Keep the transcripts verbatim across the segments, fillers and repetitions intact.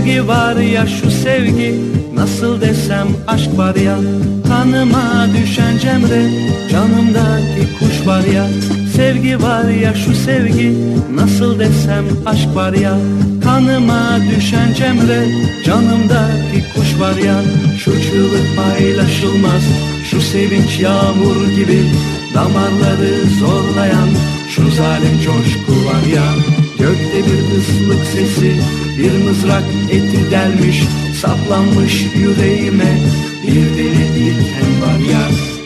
Sevgi var ya şu sevgi, nasıl desem aşk var ya. Kanıma düşen cemre, canımdaki kuş var ya. Sevgi var ya şu sevgi, nasıl desem aşk var ya. Kanıma düşen cemre, canımdaki kuş var ya. Şu çığlık paylaşılmaz, şu sevinç yağmur gibi, damarları zorlayan şu zalim coşku var ya. Gökte bir ıslık sesi, bir mızrak eti delmiş, saplanmış yüreğime bir deli diken var ya.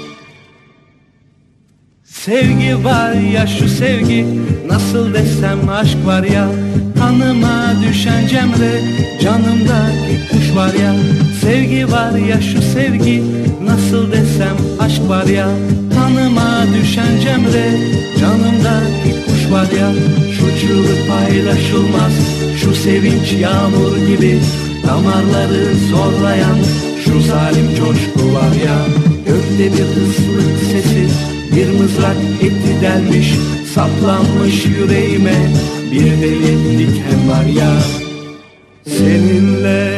Sevgi var ya şu sevgi, nasıl desem aşk var ya. Kanıma düşen cemre, canımdaki kuş var ya. Sevgi var ya şu sevgi, nasıl desem aşk var ya. Kanıma düşen cemre, canımdaki kuş var ya. Şu çığlık paylaşılmaz, şu sevinç yağmur gibi, damarları zorlayan şu zalim coşku var ya. Gökte bir ıslık sesi, bir mızrak eti delmiş, saplanmış yüreğime bir deli diken var ya. Seninle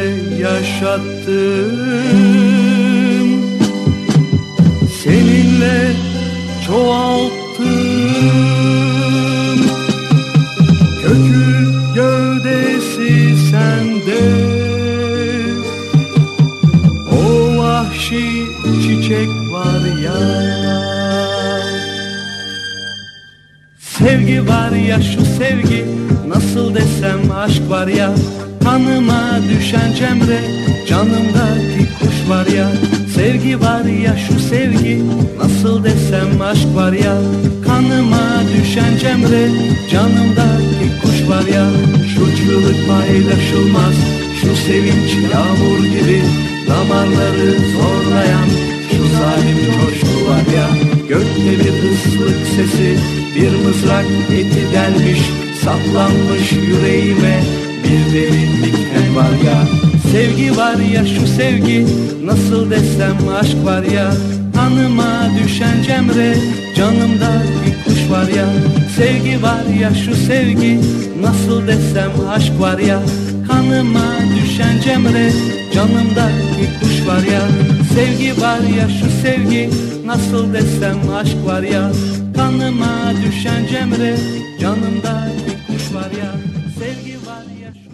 yaşattım, seninle çoğalttım, kökü gövdesi sende, o vahşi çiçek var ya. Sevgi var ya şu sevgi, nasıl desem aşk var ya. Kanıma düşen cemre, canımdaki kuş var ya. Sevgi var ya şu sevgi, nasıl desem aşk var ya. Kanıma düşen cemre, canımdaki kuş var ya. Şu çığlık paylaşılmaz, şu sevinç yağmur gibi, damarları zorlayan şu zalim coşku var ya. Gökte bir ıslık sesi, bir mızrak eti delmiş, saplanmış yüreğime bir deli diken var ya. Sevgi var ya şu sevgi, nasıl desem aşk var ya. Kanıma düşen cemre, canımda bir kuş var ya. Sevgi var ya şu sevgi, nasıl desem aşk var ya. Kanıma düşen cemre, canımda bir kuş var ya. Sevgi var ya şu sevgi, nasıl desem aşk var ya. Kanıma düşen cemre, canımda bir kuş var ya. Sevgi var ya şu